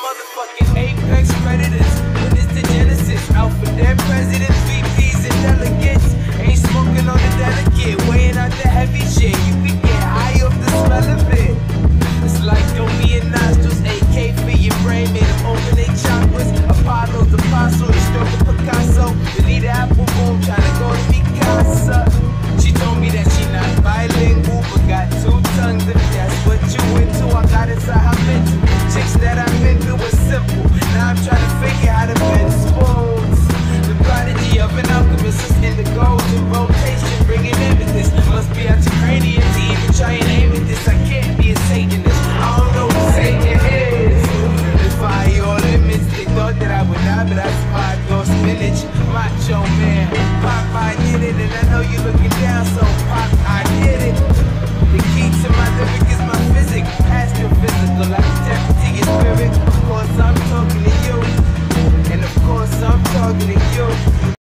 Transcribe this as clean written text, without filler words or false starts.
motherfucking apex predators. Witness to Genesis, out for their presidents, VPs, and delegates. Ain't smoking on the delicate, weighing out the heavy shit. You can get high off the smell of it. It's like Domi and nostrils, AK for your brain, made them open their chakras. Apollo's apostle, you stroke a Picasso. Delete the apple boom, tryna go to Mikasa. She told me that she not bilingual, but got two tongues. If that's what you into, I got inside her mental. Chicks that I've been through was simple. Now I'm trying to figure how to bend spoons. The prodigy of an alchemist is in the gold in rotation, bringing impetus. Must be out your cranium to even try and aim at this. I can't be a Satanist. I don't know what Satan is. Defy all limits. They thought that I would die, but I survived on spinach. Macho man, Pop, I did it, and I know you looking down, so Pop, I did it. The key to my lyric is my physics. Astrophysical, I can tap into your spirit. Of course, I'm talking to you, and of course, I'm talking to you.